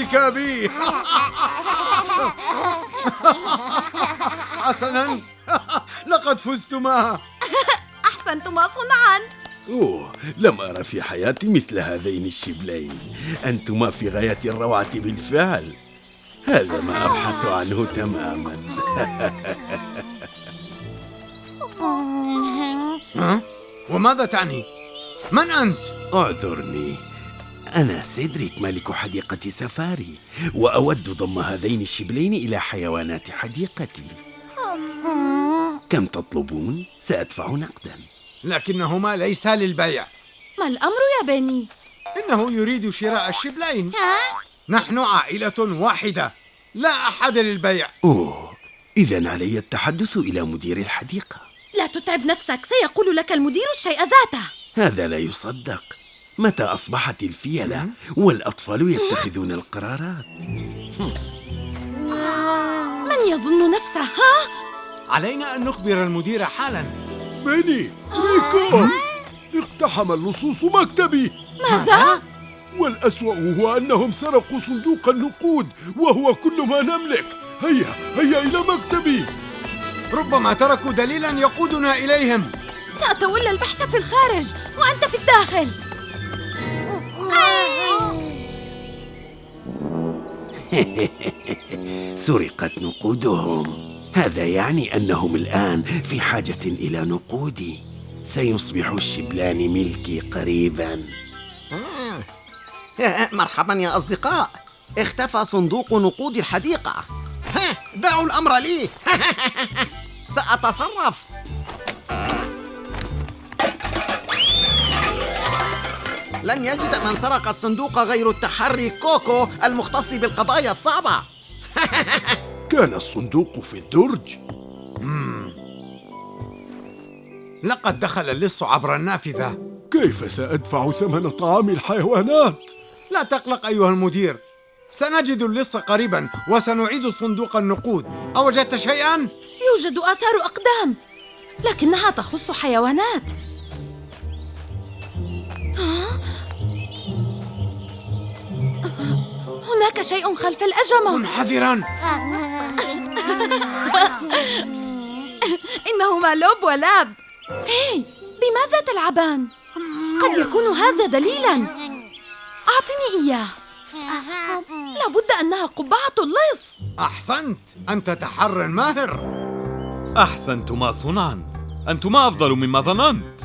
بك بي. حسناً، لقد فزتما. أحسنتما صنعاً. أوه، لم أرى في حياتي مثل هذين الشبلين. أنتما في غاية الروعة بالفعل. هذا ما أبحث عنه تماماً. ها؟ وماذا تعني؟ من أنت؟ اعذرني، أنا سيدريك ملك حديقة سفاري، وأود ضم هذين الشبلين إلى حيوانات حديقتي. كم تطلبون؟ سأدفع نقداً. لكنهما ليسا للبيع. ما الأمر يا بني؟ إنه يريد شراء الشبلين. نحن عائلة واحدة، لا أحد للبيع. أوه، إذن علي التحدث إلى مدير الحديقة. لا تتعب نفسك، سيقول لك المدير الشيء ذاته. هذا لا يصدق. متى أصبحت الفيلة والأطفال يتخذون القرارات؟ من يظن نفسه؟ ها؟ علينا أن نخبر المدير حالاً. بني ريكو، اقتحم اللصوص مكتبي. ماذا؟ والأسوأ هو أنهم سرقوا صندوق النقود وهو كل ما نملك. هيا إلى مكتبي. ربما تركوا دليلاً يقودنا إليهم. سأتولى البحث في الخارج وأنت في الداخل. سرقت نقودهم. هذا يعني أنهم الآن في حاجة إلى نقودي. سيصبح الشبلان ملكي قريباً. مرحبا يا أصدقاء، اختفى صندوق نقود الحديقة. دعوا الأمر لي. سأتصرف. لن يجد من سرق الصندوق غير التحري كوكو المختص بالقضايا الصعبة. كان الصندوق في الدرج. لقد دخل اللص عبر النافذة. كيف سأدفع ثمن طعام الحيوانات؟ لا تقلق أيها المدير، سنجد اللص قريباً وسنعيد صندوق النقود. أوجدت شيئاً؟ يوجد آثار أقدام، لكنها تخص حيوانات. هناك شيء خلف الأجمة. كن حذراً. إنهما لوب ولاب. هاي، بماذا تلعبان؟ قد يكون هذا دليلاً. أعطني إياه. لابد أنها قبعة اللص. أحسنت، أنت تحر ماهر. أحسنتما صنعا، أنتما أفضل مما ظننت.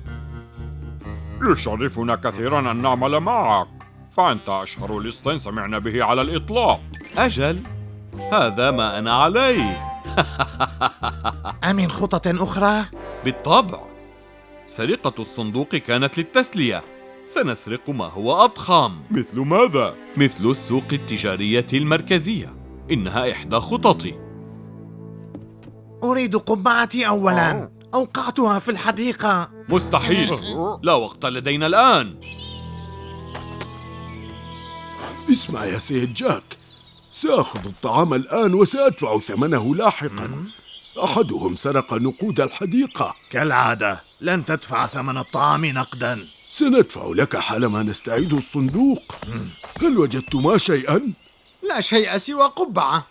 يشرفنا كثيرا أن نعمل معك، فأنت أشهر لص سمعنا به على الإطلاق. أجل، هذا ما أنا عليه. أمن خطة أخرى؟ بالطبع، سرقة الصندوق كانت للتسلية. سنسرق ما هو أضخم. مثل ماذا؟ مثل السوق التجارية المركزية. إنها إحدى خططي. أريد قبعتي أولاً. أوقعتها في الحديقة. مستحيل، لا وقت لدينا الآن. اسمع يا سيد جاك، سأخذ الطعام الآن وسأدفع ثمنه لاحقاً. أحدهم سرق نقود الحديقة. كالعادة لن تدفع ثمن الطعام نقداً. سندفع لك حالما نستعيد الصندوق. هل وجدتما شيئاً؟ لا شيء سوى قبعة.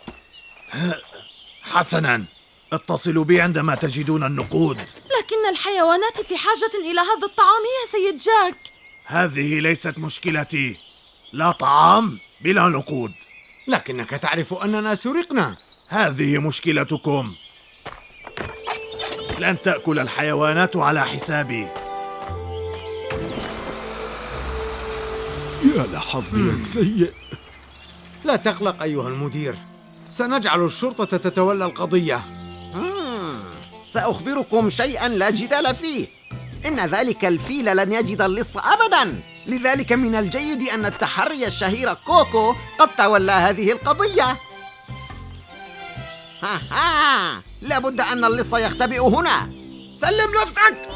حسناً، اتصلوا بي عندما تجدون النقود. لكن الحيوانات في حاجة إلى هذا الطعام يا سيد جاك. هذه ليست مشكلتي. لا طعام بلا نقود. لكنك تعرف أننا سرقنا. هذه مشكلتكم. لن تأكل الحيوانات على حسابي. يا لحظي السيء. لا تقلق أيها المدير، سنجعل الشرطة تتولى القضية. سأخبركم شيئاً لا جدال فيه، إن ذلك الفيل لن يجد اللص أبداً. لذلك من الجيد أن التحري الشهير كوكو قد تولى هذه القضية. لابد أن اللص يختبئ هنا. سلم نفسك.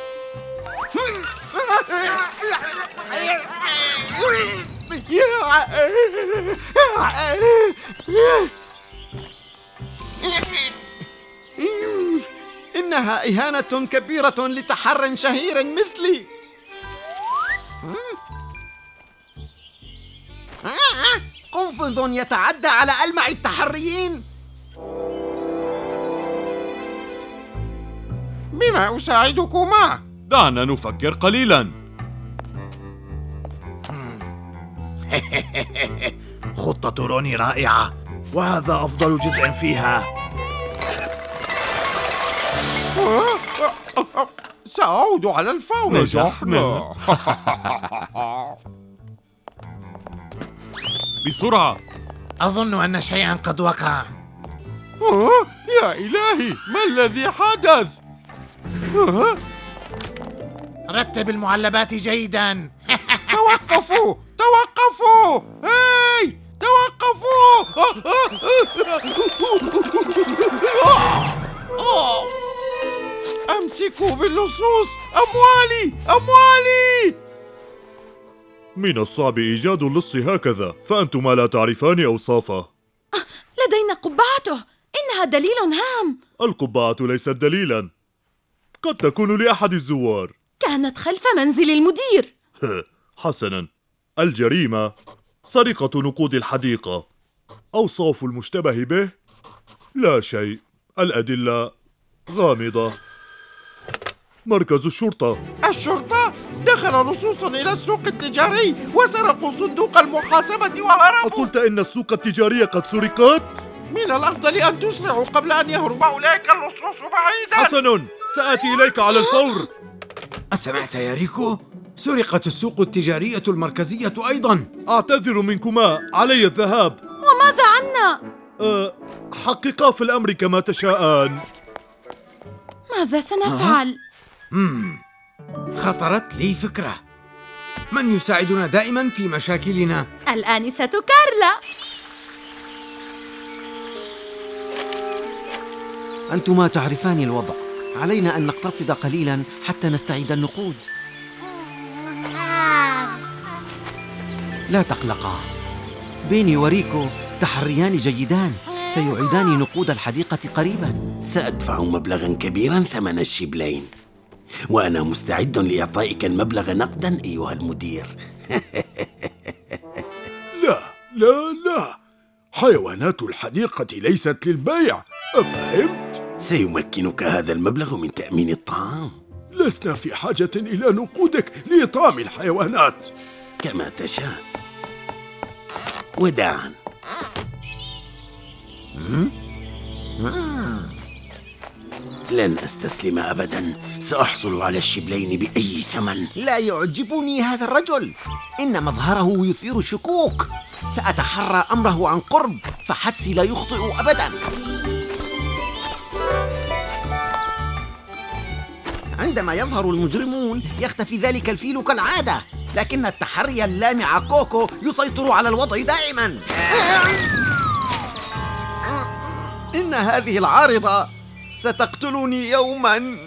إنها إهانة كبيرة لتحر شهير مثلي. قنفذ يتعدى على ألمع التحريين. بما أساعدكما؟ دعنا نفكر قليلا. خطة روني رائعة، وهذا أفضل جزء فيها. سأعود على الفور. نجحنا. بسرعة. أظن أن شيئا قد وقع. يا إلهي، ما الذي حدث؟ رتب المعلبات جيدا. توقفوا! توقفوا! هاي! توقفوا! أمسكوا باللصوص! أموالي! أموالي! من الصعب إيجاد اللص هكذا، فأنتما لا تعرفان أوصافه. لدينا قبعته، إنها دليل هام. القبعة ليست دليلا، قد تكون لأحد الزوار. كانت خلف منزل المدير. حسنا، الجريمة سرقة نقود الحديقة. أوصاف المشتبه به لا شيء، الأدلة غامضة. مركز الشرطة. الشرطة دخل لصوص إلى السوق التجاري وسرقوا صندوق المحاسبة وهربوا. أقلت إن السوق التجارية قد سرقت؟ من الأفضل أن تسرعوا قبل أن يهرب أولئك اللصوص بعيدا. حسن، سآتي إليك على الفور. أسمعت يا ريكو؟ سرقت السوق التجارية المركزية أيضا. أعتذر منكما، علي الذهاب. وماذا عنا؟ حققا في الأمر كما تشاءان. ماذا سنفعل؟ خطرت لي فكرة. من يساعدنا دائما في مشاكلنا؟ الآنسة كارلا. أنتما تعرفان الوضع، علينا أن نقتصد قليلا حتى نستعيد النقود. لا تقلقا، بيني وريكو تحريان جيدان، سيعيدان نقود الحديقة قريبا. سأدفع مبلغا كبيرا ثمن الشبلين، وأنا مستعد لإعطائك المبلغ نقدا أيها المدير. لا لا لا، حيوانات الحديقة ليست للبيع، أفهمت؟ سيمكنك هذا المبلغ من تأمين الطعام. لسنا في حاجة إلى نقودك لإطعام الحيوانات. كما تشاء. وداعا. لن أستسلم أبدا، سأحصل على الشبلين بأي ثمن. لا يعجبني هذا الرجل، إن مظهره يثير الشكوك. سأتحرى أمره عن قرب، فحدسي لا يخطئ أبدا. عندما يظهر المجرمون يختفي ذلك الفيل كالعادة، لكن التحري اللامع كوكو يسيطر على الوضع دائما. إن هذه العارضة ستقتلني يوما.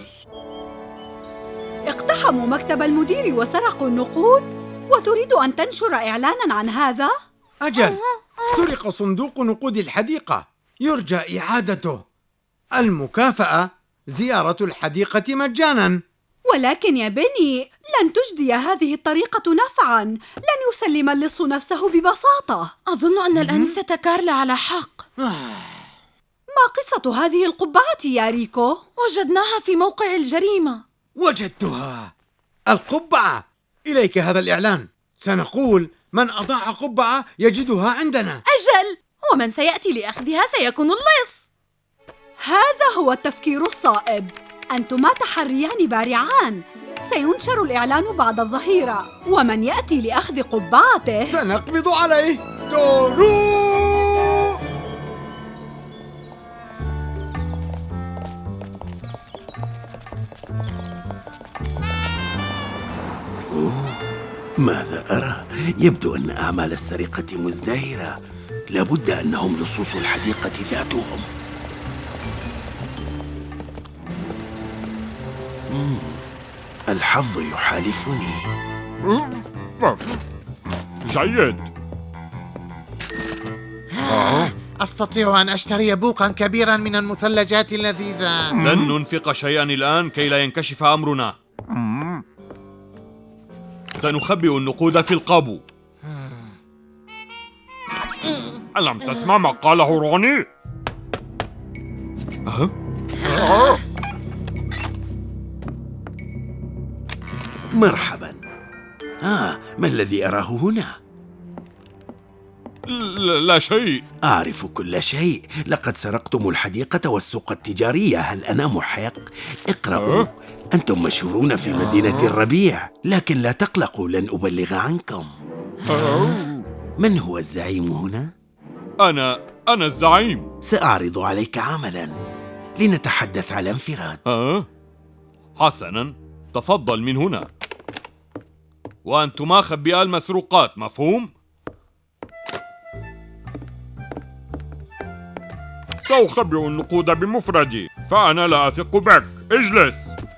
اقتحموا مكتب المدير وسرقوا النقود، وتريد أن تنشر إعلانا عن هذا؟ أجل، سرق صندوق نقود الحديقة، يرجى إعادته. المكافأة زيارة الحديقة مجانا. ولكن يا بني، لن تجدي هذه الطريقة نفعا، لن يسلم اللص نفسه ببساطة. أظن أن الآنسة كارلا على حق. ما قصة هذه القبعة يا ريكو؟ وجدناها في موقع الجريمة. وجدتها، القبعة. إليك هذا الإعلان، سنقول من أضاع قبعة يجدها عندنا. أجل، ومن سيأتي لأخذها سيكون اللص. هذا هو التفكير الصائب. أنتما تحريان بارعان. سينشر الإعلان بعد الظهيرة، ومن يأتي لأخذ قبعته سنقبض عليه. دورو! ماذا أرى؟ يبدو أن أعمال السرقة مزدهرة. لابد أنهم لصوص الحديقة ذاتهم. الحظ يحالفني. جيد. أستطيع أن أشتري بوقا كبيرا من المثلجات اللذيذة. لن ننفق شيئا الآن كي لا ينكشف أمرنا. سنخبئ النقود في القابو. ألم تسمع ما قاله روني؟ مرحبا. ما الذي أراه هنا؟ لا شيء. أعرف كل شيء. لقد سرقتم الحديقة والسوق التجارية. هل أنا محق؟ اقرأوا. أنتم مشهورون في مدينة الربيع، لكن لا تقلقوا، لن أبلغ عنكم. من هو الزعيم هنا؟ أنا الزعيم. سأعرض عليك عملاً لنتحدث على انفراد. حسناً، تفضل من هنا. وأنتما خبئا المسروقات، مفهوم؟ سأخبئ النقود بمفردي، فأنا لا أثق بك. اجلس.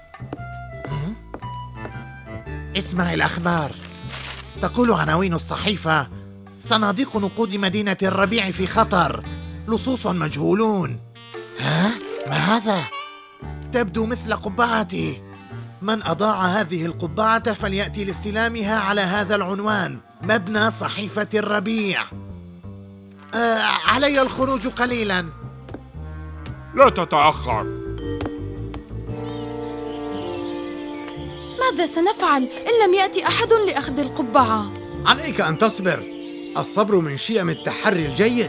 اسمع الأخبار. تقول عناوين الصحيفة: صناديق نقود مدينة الربيع في خطر، لصوص مجهولون. ما هذا؟ تبدو مثل قبعتي. من أضاع هذه القبعة فليأتي لاستلامها على هذا العنوان: مبنى صحيفة الربيع. علي الخروج قليلاً. لا تتأخر. ماذا سنفعل إن لم يأتي أحد لأخذ القبعة؟ عليك أن تصبر. الصبر من شيم التحري الجيد.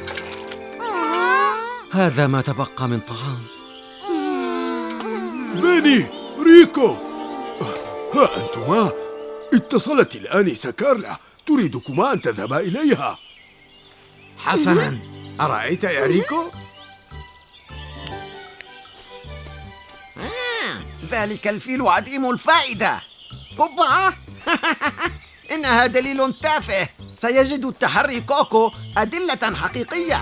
هذا ما تبقى من طعام. بيني، ريكو، ها أنتما. اتصلت الآنسة كارلا، تريدكما أن تذهبا إليها. حسناً، أرأيت يا ريكو؟ ذلك الفيل عديم الفائدة. قبعة؟ إنها دليل تافه. سيجد التحري كوكو أدلة حقيقية.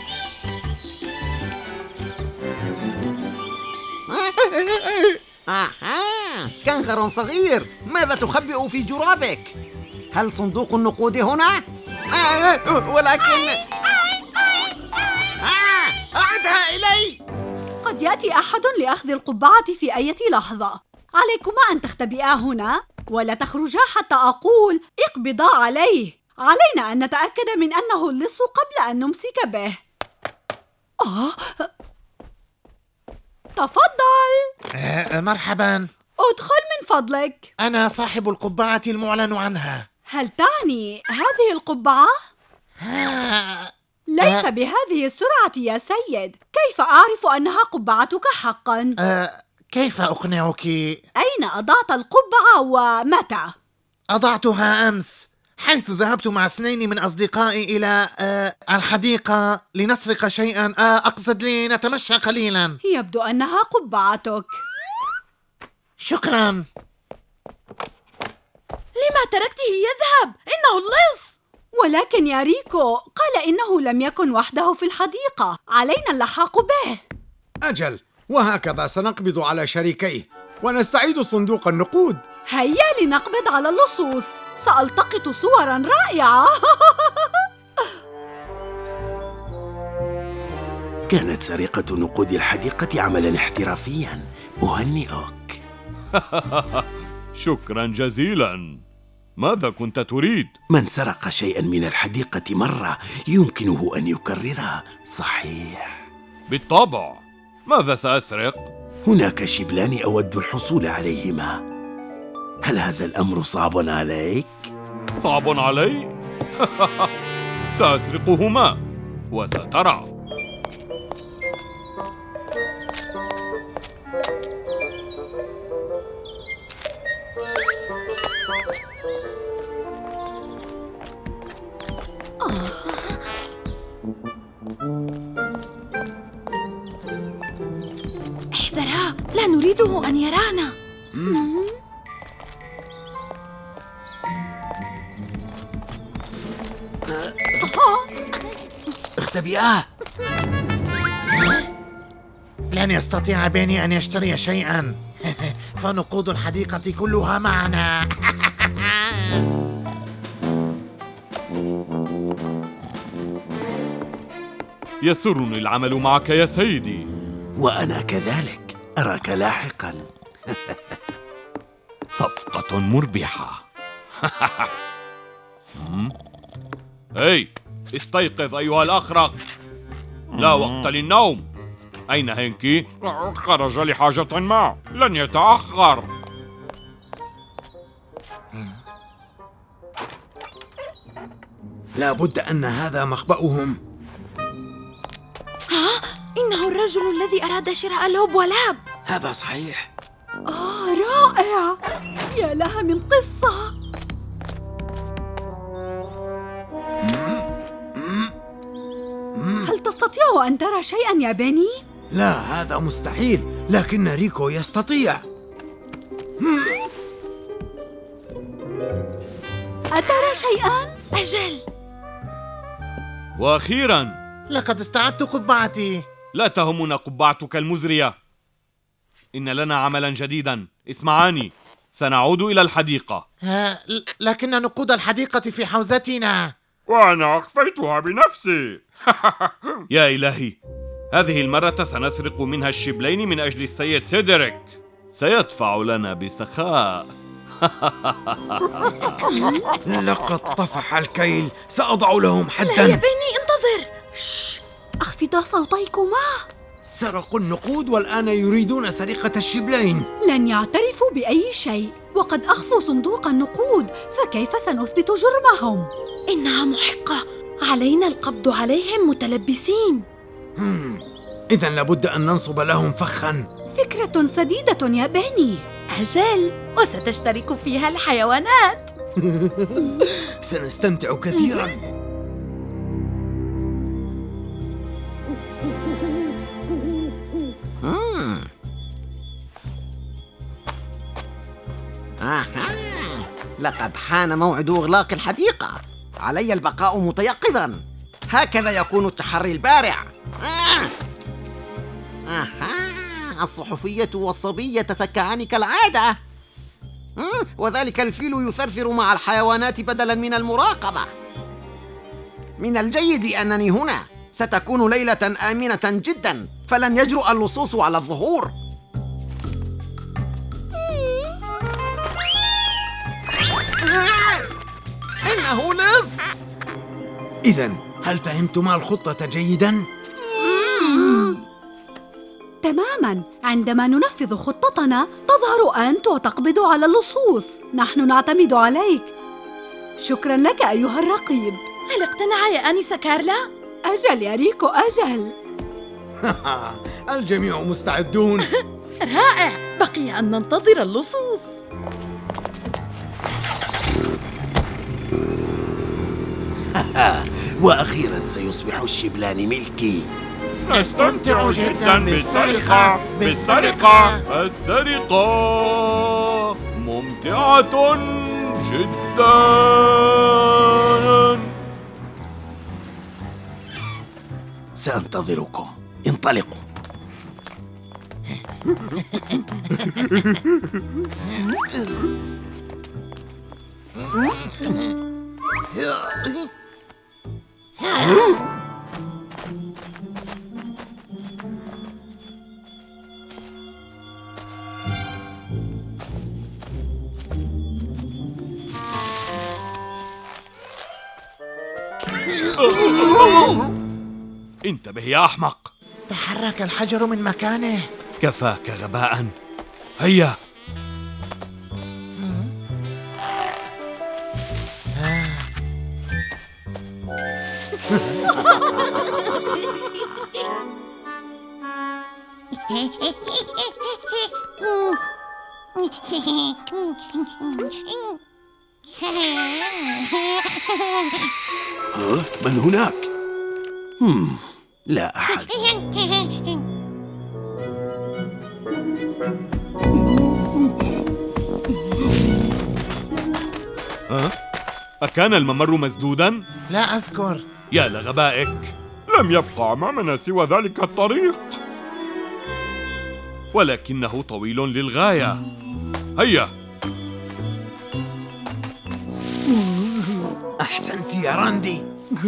كنغر صغير، ماذا تخبئ في جرابك؟ هل صندوق النقود هنا؟ ولكن أعدها إلي. قد يأتي أحد لأخذ القبعة في أي لحظة. عليكما أن تختبئا هنا ولا تخرجا حتى أقول اقبضا عليه. علينا أن نتأكد من أنه اللص قبل أن نمسك به. تفضل. مرحبا. ادخل من فضلك. أنا صاحب القبعة المعلن عنها. هل تعني هذه القبعة؟ ليس بهذه السرعة يا سيد. كيف أعرف أنها قبعتك حقا؟ كيف أقنعك؟ أين أضعت القبعة ومتى؟ أضعتها أمس، حيث ذهبت مع 2 من أصدقائي إلى الحديقة لنسرق شيئا. أقصد لنتمشى قليلا. يبدو أنها قبعتك. شكرا. لما تركته يذهب؟ إنه اللص. ولكن يا ريكو قال إنه لم يكن وحده في الحديقة. علينا اللحاق به. أجل، وهكذا سنقبض على شريكيه ونستعيد صندوق النقود. هيا لنقبض على اللصوص. سألتقط صورا رائعة. كانت سرقة نقود الحديقة عملاً احترافياً. أهنئك. شكراً جزيلاً. ماذا كنت تريد؟ من سرق شيئاً من الحديقة مرة يمكنه أن يكررها، صحيح؟ بالطبع. ماذا سأسرق؟ هناك شبلان أود الحصول عليهما. هل هذا الأمر صعب عليك؟ صعب علي؟ سأسرقهما وسترى. احذرا، لا نريده أن يرانا. اختبئا. لن يستطيع بيني أن يشتري شيئا. فنقود الحديقة كلها معنا. يسرني العمل معك يا سيدي. وأنا كذلك. أراك لاحقا. صفقة مربحة. هاي، استيقظ أيها الأخرق، لا وقت للنوم. أين هنكي؟ خرج لحاجة ما، لن يتأخر. لا بد أن هذا مخبأهم. إنه الرجل الذي أراد شراء لوب ولاب. هذا صحيح. رائع، يا لها من قصة. هل تستطيع أن ترى شيئا يا بني؟ لا، هذا مستحيل، لكن ريكو يستطيع. أترى شيئا؟ أجل. وأخيراً، لقد استعدت قبعتي. لا تهمنا قبعتك المزرية. إن لنا عملاً جديداً، اسمعاني. سنعود إلى الحديقة. لكن نقود الحديقة في حوزتنا. وأنا أخفيتها بنفسي. يا إلهي، هذه المرة سنسرق منها الشبلين من أجل السيد سيدريك. سيدفع لنا بسخاء. لقد طفح الكيل، سأضع لهم حداً. لا يا بني، انتظر. أخفضا صوتيكما. سرقوا النقود والآن يريدون سرقة الشبلين. لن يعترفوا بأي شيء، وقد أخفوا صندوق النقود، فكيف سنثبت جرمهم؟ إنها محقة، علينا القبض عليهم متلبسين. إذن لابد أن ننصب لهم فخاً. فكرة سديدة يا بني. أجل، وستشترك فيها الحيوانات. سنستمتع كثيراً. لقد حان موعد إغلاق الحديقة. علي البقاء متيقظاً. هكذا يكون التحري البارع. الصحفية والصبي يتسكعان كالعادة، وذلك الفيل يثرثر مع الحيوانات بدلاً من المراقبة. من الجيد أنني هنا. ستكون ليلة آمنة جداً، فلن يجرؤ اللصوص على الظهور. إنه لص. إذن هل فهمتما الخطة جيداً؟ تماماً. عندما ننفذ خطتنا تظهر أنت وتقبض على اللصوص. نحن نعتمد عليك. شكراً لك أيها الرقيب. هل اقتنع يا آنسة كارلا؟ أجل يا ريكو، أجل. الجميع مستعدون. رائع، بقي أن ننتظر اللصوص. وأخيراً سيصبح الشبلان ملكي. نستمتع جداً بالسرقة. السرقة ممتعة جداً. سأنتظركم، انطلقوا. انتبه يا أحمق. تحرك الحجر من مكانه. كفاك غباء. هيا. من هناك؟ لا أحد. أكان الممر مسدوداً؟ لا أذكر. يا لغبائك، لم يبقى أمامنا سوى ذلك الطريق، ولكنه طويل للغاية. هيا. أحسنت يا راندي.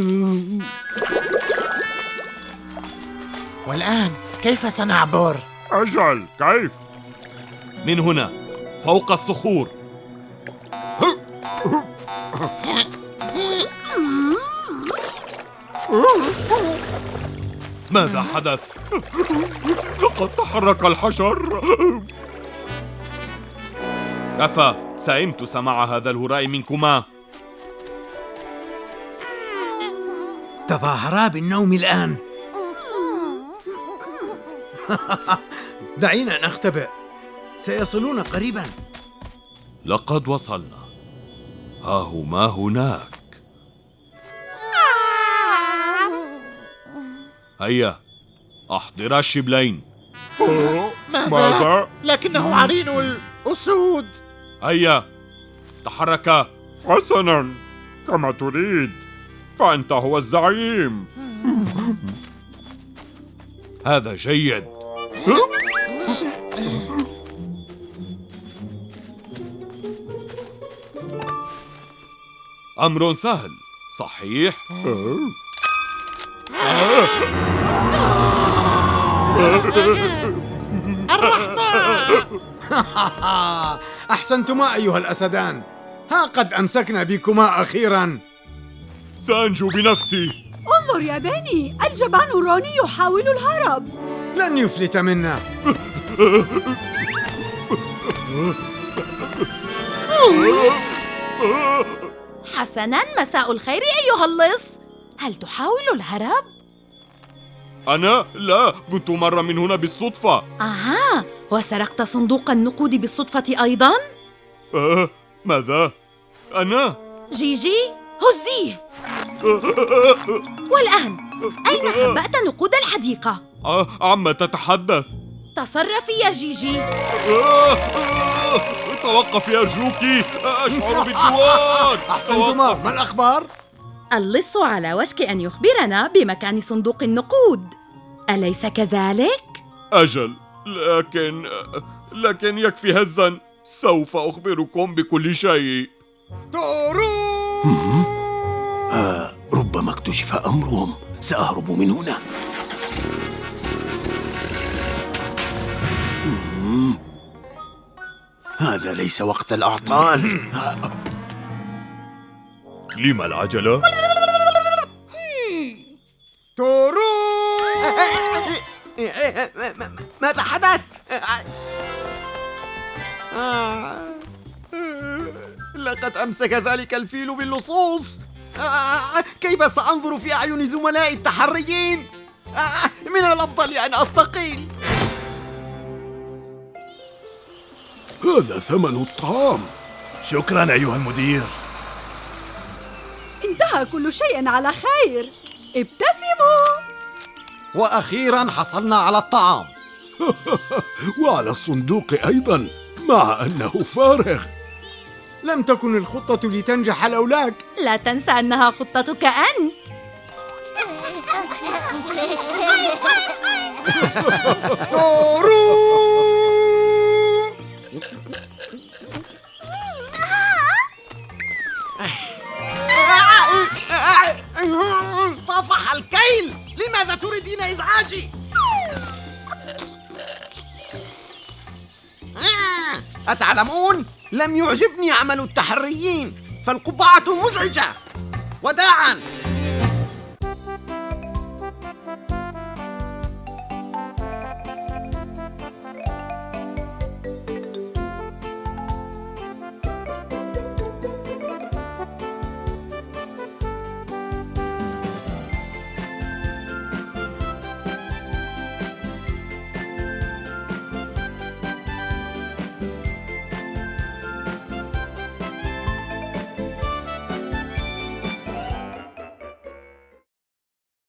والآن كيف سنعبر؟ أجل، كيف؟ من هنا، فوق الصخور. ماذا حدث؟ لقد تحرك الحشر. كفى، سئمت سماع هذا الهراء منكما. تظاهرا بالنوم الآن. دعينا نختبئ، سيصلون قريبا. لقد وصلنا، ها هما هناك. هيا أحضر الشبلين. ماذا؟ لكنه عرين الأسود. هيا تحركا. حسناً، كما تريد، فأنت هو الزعيم. هذا جيد. أمر سهل، صحيح؟ أحسنتما أيها الأسدان، ها قد أمسكنا بكما أخيرا. سأنجو بنفسي. انظر يا بني، الجبان روني يحاول الهرب. لن يفلت منا. حسناً، مساء الخير أيها اللص. هل تحاول الهرب؟ أنا؟ لا، كنت مرة من هنا بالصدفة. أها، وسرقت صندوق النقود بالصدفة أيضاً؟ ماذا؟ أنا؟ جيجي، هزيه. والآن، أين خبأت نقود الحديقة؟ عما تتحدث؟ تصرفي يا جيجي. توقفي أرجوك، أشعر بالدوار. أحسنتما، ما الأخبار؟ اللص على وشك أن يخبرنا بمكان صندوق النقود، أليس كذلك؟ أجل، لكن يكفي هزاً، سوف أخبركم بكل شيء. ربما اكتشف أمرهم، سأهرب من هنا. هذا ليس وقت الأعطال. لما العجلة؟ ماذا حدث؟ لقد أمسك ذلك الفيل باللصوص. كيف سأنظر في أعين زملائي التحريين؟ من الأفضل أن أستقيل. هذا ثمن الطعام. شكراً أيها المدير. انتهى كل شيء على خير، ابتسموا. وأخيراً حصلنا على الطعام. وعلى الصندوق أيضاً، مع أنه فارغ. لم تكن الخطة لتنجح لولاك. لا تنسى أنها خطتك أنت. طفح الكيل، لماذا تريدين إزعاجي؟ أتعلمون؟ لم يعجبني عمل التحريين، فالقبعة مزعجة. وداعاً.